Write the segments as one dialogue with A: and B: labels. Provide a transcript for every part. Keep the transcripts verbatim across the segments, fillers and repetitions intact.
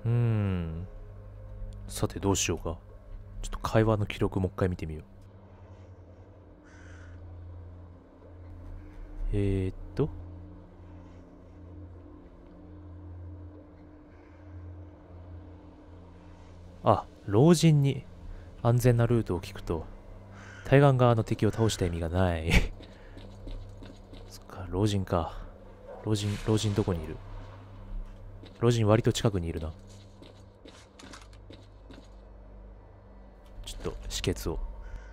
A: うーん。さてどうしようか。ちょっと会話の記録もう一回見てみよう。えー、っと。あ、老人に安全なルートを聞くと、対岸側の敵を倒した意味がない。そっか、老人か。老人、老人どこにいる？老人割と近くにいるな。ちょっと止血を。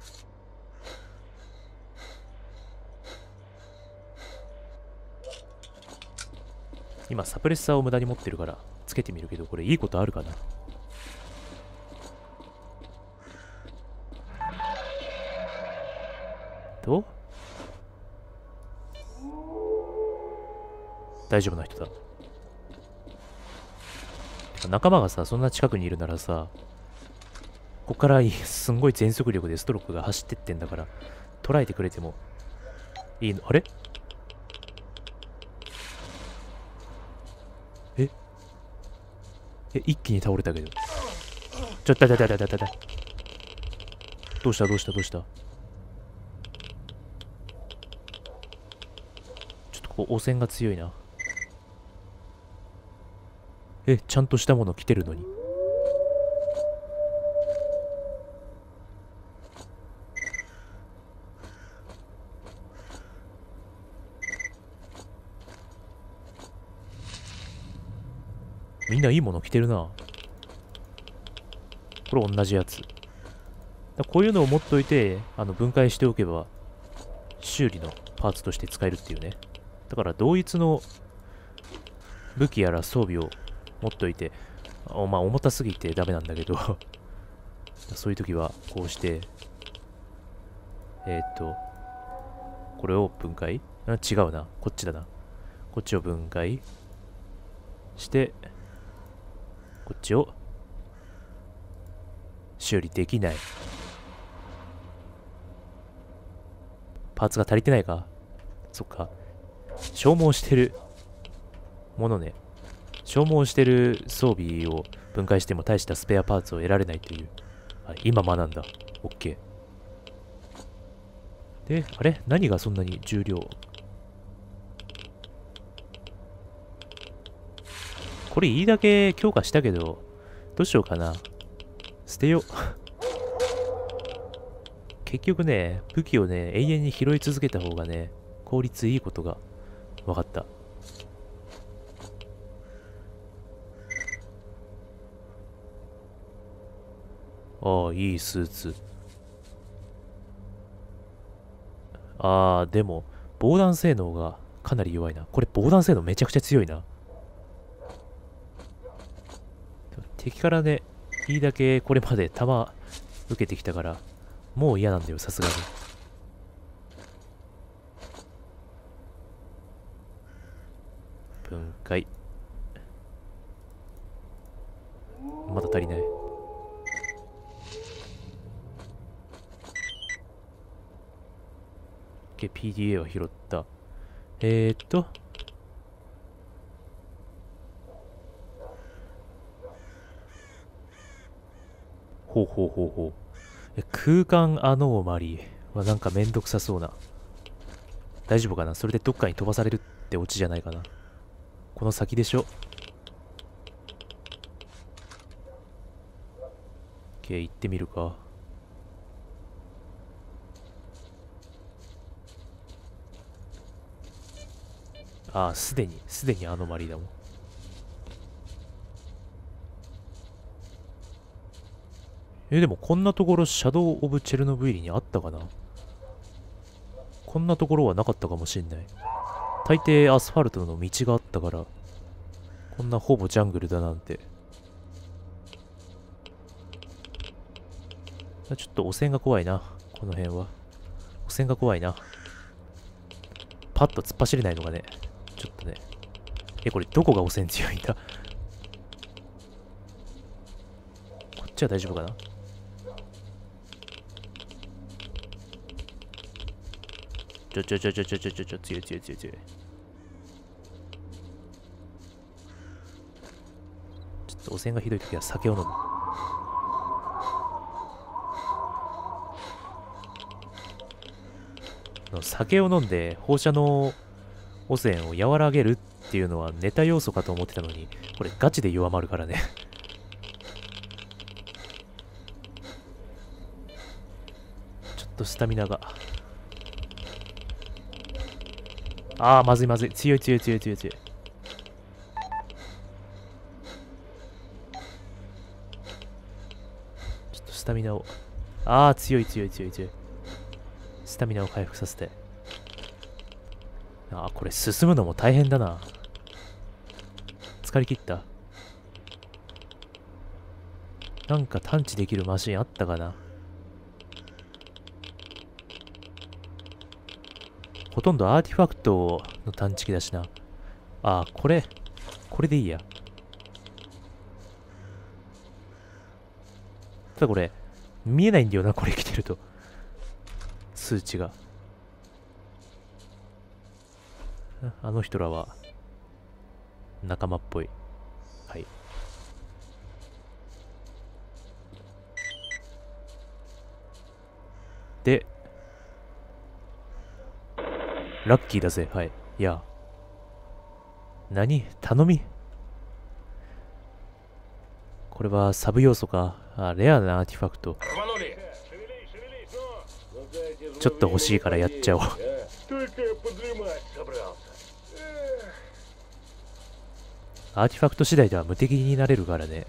A: 今サプレッサーを無駄に持ってるからつけてみるけど、これいいことあるかな？どう？大丈夫な人だ。仲間がさ、そんな近くにいるならさ、ここからすんごい全速力でストロークが走ってってんだから、捉えてくれてもいいの？あれ？ええ、一気に倒れたけど。ちょ、だだだだだだだ。どうしたどうしたどうした？ちょっとこう、汚染が強いな。え、ちゃんとしたもの着てるのに。みんないいもの着てるな。これ同じやつ。だこういうのを持っといて、あの分解しておけば、修理のパーツとして使えるっていうね。だから同一の武器やら装備を持っといて、あまあ重たすぎてダメなんだけどそういう時はこうして、えー、っと、これを分解あ違うな。こっちだな。こっちを分解して、こっちを修理できない。パーツが足りてないか？そっか。消耗してるものね。消耗してる装備を分解しても大したスペアパーツを得られないという。あ、今学んだ。OK。で、あれ何がそんなに重量？これいいだけ強化したけど、どうしようかな。捨てよう。結局ね、武器をね、永遠に拾い続けた方がね、効率いいことが分かった。ああ、いいスーツ。ああ、でも、防弾性能がかなり弱いな。これ防弾性能めちゃくちゃ強いな。敵からね、いいだけこれまで弾受けてきたから、もう嫌なんだよ、さすがに。分解。まだ足りない。ピーディーエー は拾った。えーっと。ほうほうほうほう。え空間アノーマリーはなんかめんどくさそうな。大丈夫かな？それでどっかに飛ばされるってオチじゃないかな。この先でしょ。OK、行ってみるか。ああ、すでに、すでにアノマリーだもん。え、でもこんなところシャドウ・オブ・チェルノブイリにあったかな？こんなところはなかったかもしんない。大抵アスファルトの道があったから、こんなほぼジャングルだなんて。ちょっと汚染が怖いな。この辺は。汚染が怖いな。パッと突っ走れないのがね。ちょっとね。え、これどこが汚染強いんだ？こっちは大丈夫かな？ちょちょちょちょちょちょちょちょ強い強い強い強い。ちょっ汚染がひどいときは酒を飲む。酒を飲んで放射能汚染を和らげるっていうのはネタ要素かと思ってたのに、これガチで弱まるからね。ちょっとスタミナが。ああ、まずいまずい。強い強い強い強い強い。ちょっとスタミナを。ああ、強い強い強い強い。スタミナを回復させて。ああ、これ進むのも大変だな。疲れ切った。なんか探知できるマシンあったかな。ほとんどアーティファクトの探知機だしな。ああ、これ、これでいいや。ただこれ、見えないんだよな、これ着てると。数値が。あの人らは、仲間っぽい。はい。で、ラッキーだぜ。はい。いや。何頼みこれはサブ要素か。あ、レアなアーティファクト。ちょっと欲しいからやっちゃおう。アーティファクト次第では無敵になれるからね。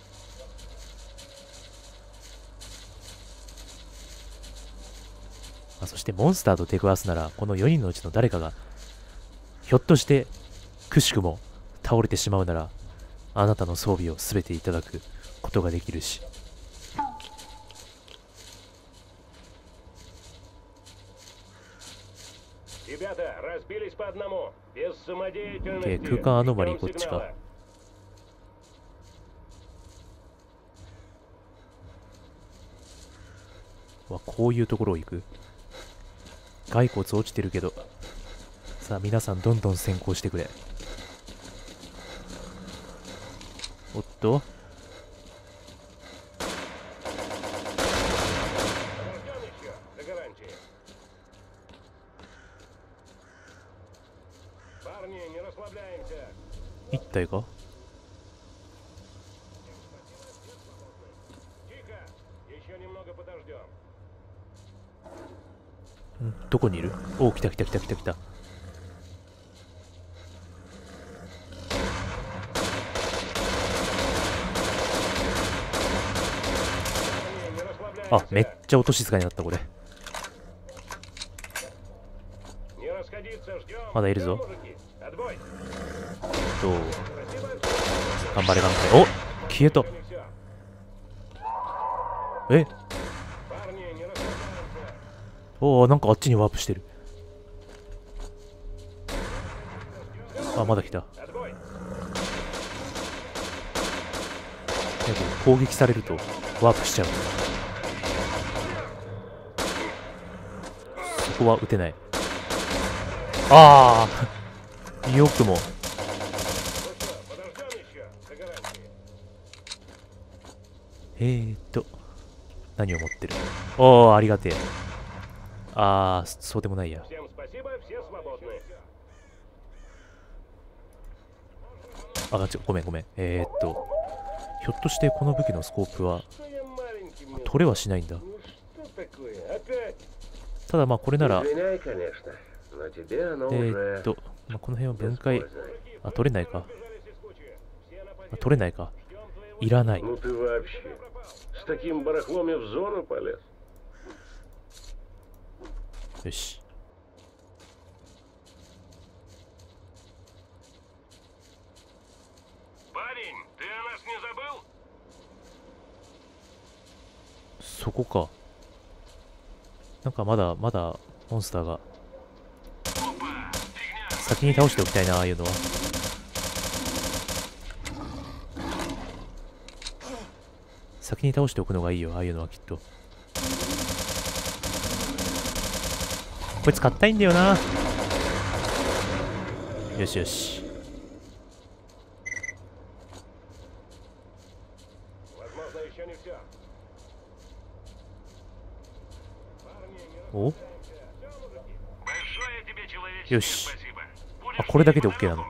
A: あ、そしてモンスターと出くわすなら、このよにんのうちの誰かが、ひょっとしてくしくも倒れてしまうなら、あなたの装備を全ていただくことができるし。OK、空間アノマリーこっちか。わ、こういうところを行く。骸骨落ちてるけど。さあ皆さんどんどん先行してくれ。おっと、一体か。ん、どこにいる？おお、来た来た来た来た来た。あ、めっちゃ音静かになった。これまだいるぞ。と頑張れ頑張れ。お、消えた。え、おお、なんかあっちにワープしてる。あ、まだ来た。攻撃されるとワープしちゃう。そこは撃てない。ああよくも。えーっと何を持ってる。おお、ありがてえ。ああ、そうでもないや。あ、ちょ、ごめんごめん。えー、っとひょっとしてこの武器のスコープは取れはしないんだ。ただまあこれなら、えー、っと、まあ、この辺は分解、あ、取れないか。あ、取れないか。いらない。よし。そこか。なんかまだまだモンスターが。先に倒しておきたいな、ああいうのは。先に倒しておくのがいいよ、ああいうのはきっと。こいつ硬いんだよな。よしよし。 お、よし。あ、これだけで OK なの。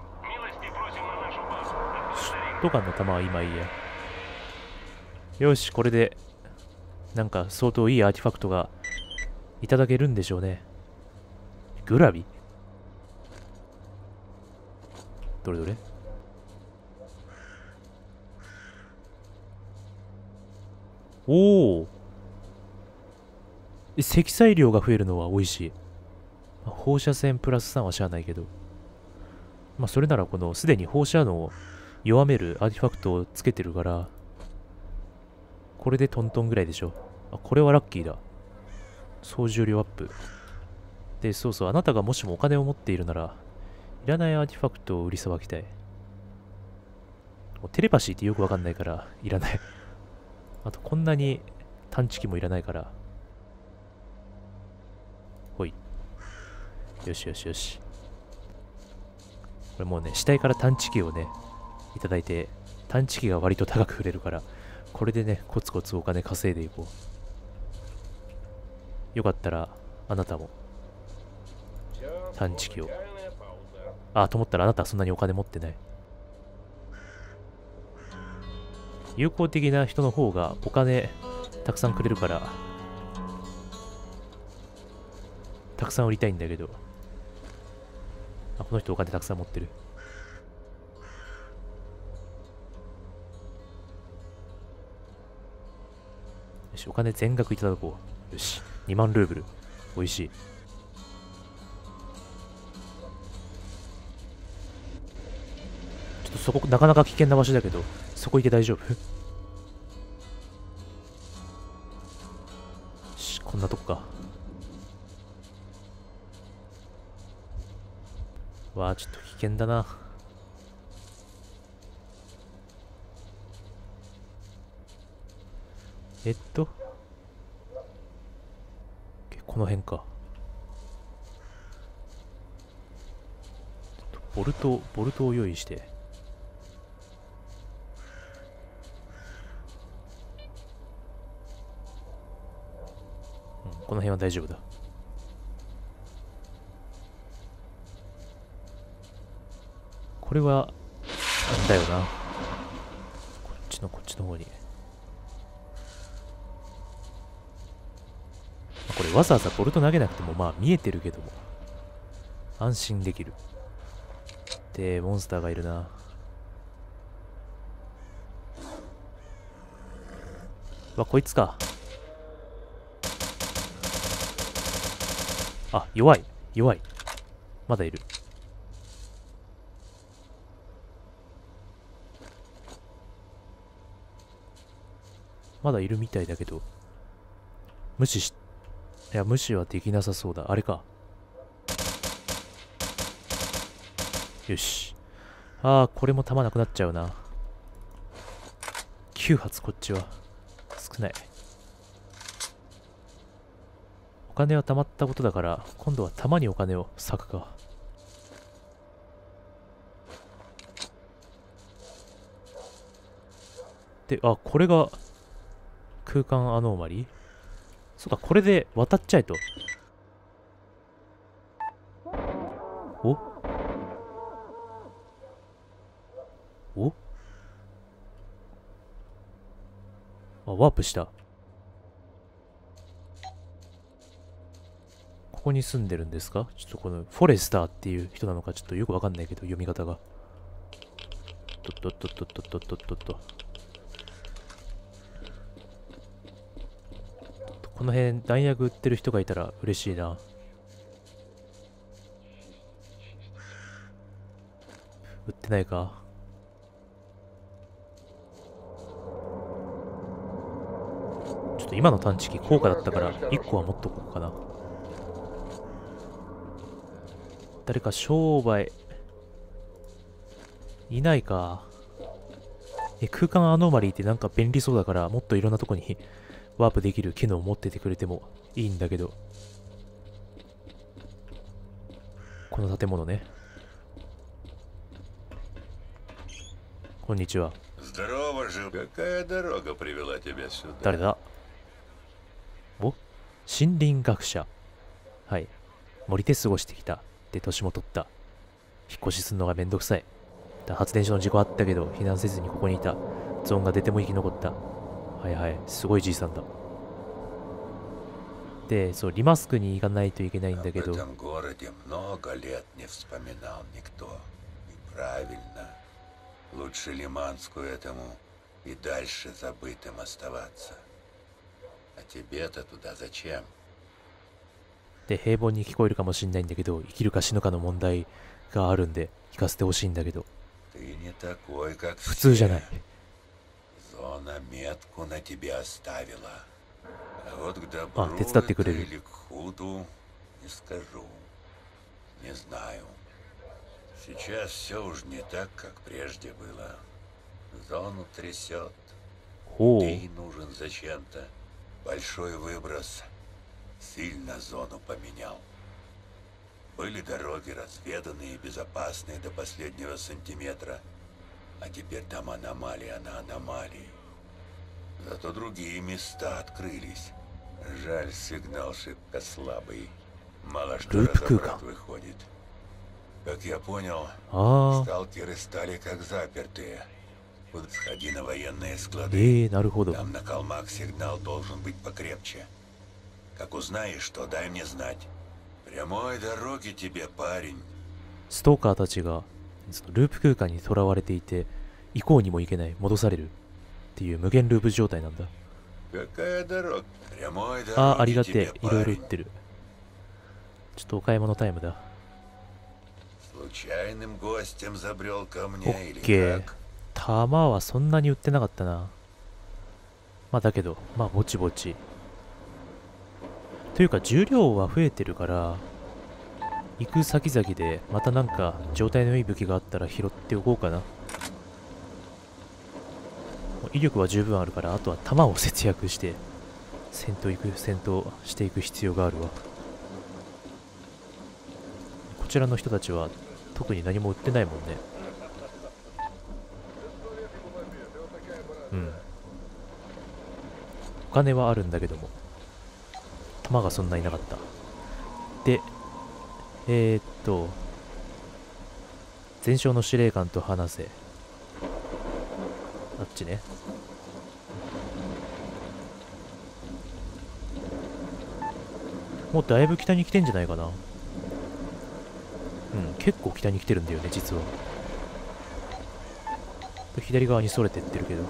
A: シュットガンの弾は今いいや。よし、これでなんか相当いいアーティファクトがいただけるんでしょうね。グラビ、どれどれ。おお、積載量が増えるのは美味しい。まあ放射線プラスさんはしゃあないけど、まあそれならこのすでに放射能を弱めるアーティファクトをつけてるから、これでトントンぐらいでしょ。あ、これはラッキーだ。総重量アップ。で、そうそう、あなたがもしもお金を持っているなら、いらないアーティファクトを売りさばきたい。テレパシーってよくわかんないから、いらない。あと、こんなに探知機もいらないから。ほい。よしよしよし。これもうね、死体から探知機をね、いただいて、探知機が割と高く売れるから、これでね、コツコツお金稼いでいこう。よかったら、あなたも、探知機を。あ、と思ったらあなたはそんなにお金持ってない。友好的な人の方がお金たくさんくれるから、たくさん売りたいんだけど。あ、この人お金たくさん持ってる。よし、お金全額いただこう。よし、にまんルーブル。おいしい。ちょっとそこ、なかなか危険な場所だけど、そこいて大丈夫？し、こんなとこか。わあ、ちょっと危険だな。えっと、この辺か。ボルト、ボルトを用意して。うん、この辺は大丈夫だ。これは、なんだよな。こっちのこっちの方に。これわざわざボルト投げなくてもまあ見えてるけども、安心できる。で、モンスターがいるな。わ、こいつか。あ、弱い。弱い。まだいる。まだいるみたいだけど、無視し、いや、無視はできなさそうだ。あれか。よし。ああ、これも弾なくなっちゃうな。きゅう発こっちは。少ない。お金は貯まったことだから、今度は弾にお金を割くか。で、あ、これが空間アノーマリー？そうか、これで渡っちゃえと。おおあ、ワープした。ここに住んでるんですか？ちょっとこのフォレスターっていう人なのかちょっとよくわかんないけど、読み方が。とっとっとっとっとっとっとっとっと。この辺弾薬売ってる人がいたら嬉しいな。売ってないか。ちょっと今の探知機高価だったからいっこは持っとこうかな。誰か商売いないか。え、空間アノマリーってなんか便利そうだから、もっといろんなとこにワープできる機能を持っててくれてもいいんだけど。この建物ね。こんにちは。
B: Здорово же. Какая дорога привела тебя сюда?
A: 誰だ？お、森林学者。はい。森で過ごしてきた。で、年も取った。引っ越しするのがめんどくさい。だ発電所の事故あったけど、避難せずにここにいた。ゾーンが出ても生き残った。はいはい。すごいじいさんだ。で、そう、リマスクに行かないといけないんだけ
B: Об
A: ど、
B: этом городе много лет не вспоминал никто. И правильно. Лучше Лиманску этому и дальше забытым оставаться. А тебе-то туда зачем?
A: で、平凡に聞こえるかもしんないんだけど、生きるか死ぬかの問題があるんで、聞かせてほしいんだけど、
B: Ты не такой, как
A: 普通じゃない。
B: все. Зона метку на тебе оставила. А вот к добру
A: А, представьте,
B: это
A: говорили.
B: или к худу, не скажу. Не знаю. Сейчас все уж не так, как прежде было. Зону трясет.
A: ほう。
B: Ты нужен зачем-то. Большой выброс. Сильно зону поменял. Были дороги разведанные и безопасные до последнего сантиметра. А теперь там аномалия на аномалии. Зато другие места открылись. Жаль, сигнал шибко слабый. Мало что разобрать выходит. Как я понял,
A: ああ、
B: сталкеры стали как запертые. Вот сходи на военные склады.
A: ええ、なるほど。
B: Там на холмах сигнал должен быть покрепче. Как узнаешь, что дай мне знать. Прямой дороги тебе, парень.
A: ストーカーたちがそのループ空間に囚われていて、行こうにも行けない、戻されるっていう無限ループ状態なんだ。
B: Какая дорога? Прямой
A: ああ、あり
B: дороги
A: がて
B: тебе,
A: え。いろいろ売っ
B: парень.
A: てる。ちょっとお買い物タイムだ。
B: Случайным гостем забрел ко
A: オ
B: мне
A: ッ
B: или
A: ケー。
B: как?
A: 弾はそんなに売ってなかったな。まあだけど、まあぼちぼち。というか重量は増えてるから、行く先々でまたなんか状態のいい武器があったら拾っておこうかな。威力は十分あるから、あとは弾を節約して戦闘行く戦闘していく必要があるわ。こちらの人たちは特に何も売ってないもんね。うん。お金はあるんだけども、弾がそんなになかった。で、えー、っと、前哨の司令官と話せ。あっちね。もうだいぶ北に来てんじゃないかな。うん、結構北に来てるんだよね、実は。左側にそれてってるけど。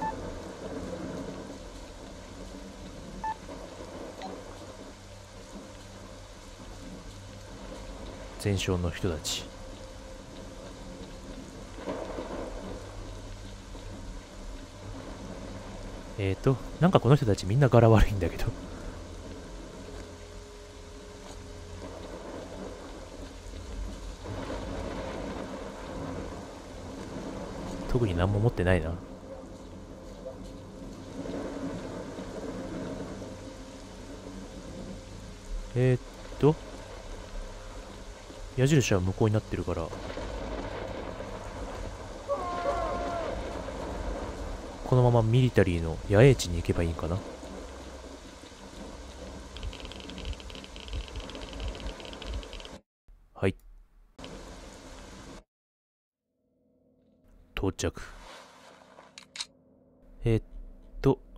A: 前哨の人たち。えーと、なんかこの人たちみんな柄悪いんだけど。特に何も持ってないな。えーっと、矢印は向こうになってるから、このままミリタリーの野営地に行けばいいんかな。はい。到着。えー、っと、こ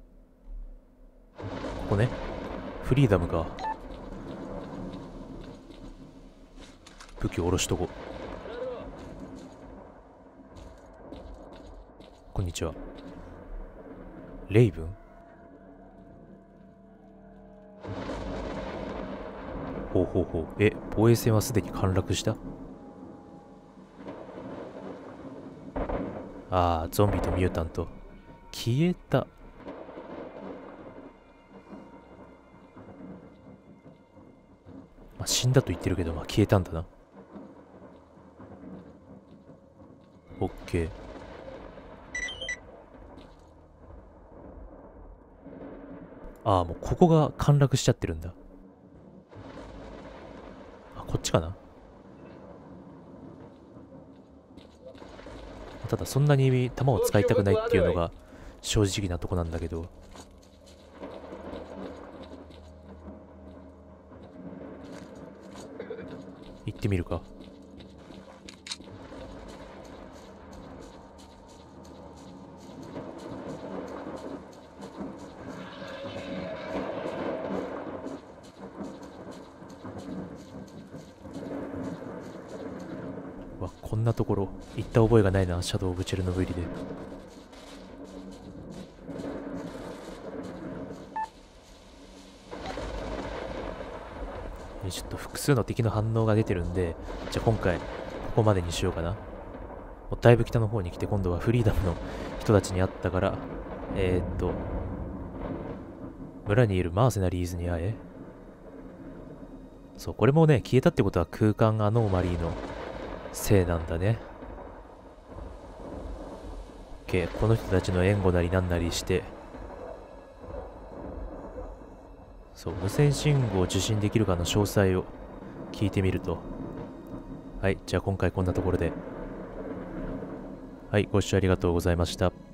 A: こね。フリーダムか。武器を下ろしとこ。こんにちは。レイブン？ほうほうほう。え、防衛戦はすでに陥落した？ああ、ゾンビとミュータント。消えた。まあ、死んだと言ってるけど、まあ、消えたんだな。オッケー。ああ、もうここが陥落しちゃってるんだ。あ、こっちかな。 ただそんなに弾を使いたくないっていうのが正直なとこなんだけど。行ってみるか。わ、こんなところ行った覚えがないな、シャドウ・オブ・チェルノブイリで。ちょっと複数の敵の反応が出てるんで、じゃあ今回ここまでにしようかな。もうだいぶ北の方に来て、今度はフリーダムの人たちに会ったから、えー、っと村にいるマーセナリーズに会え。そう、これもね、消えたってことは空間アノーマリーのせいなんだね。 OK、 この人たちの援護なりなんなりして、そう、無線信号を受信できるかの詳細を聞いてみると。はい、じゃあ今回こんなところで。はい、ご視聴ありがとうございました。